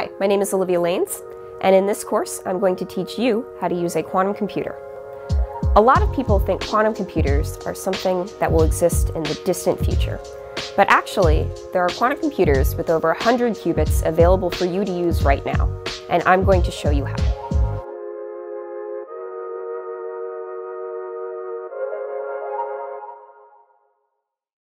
Hi, my name is Olivia Lanes, and in this course I'm going to teach you how to use a quantum computer. A lot of people think quantum computers are something that will exist in the distant future, but actually there are quantum computers with over 100 qubits available for you to use right now, and I'm going to show you how.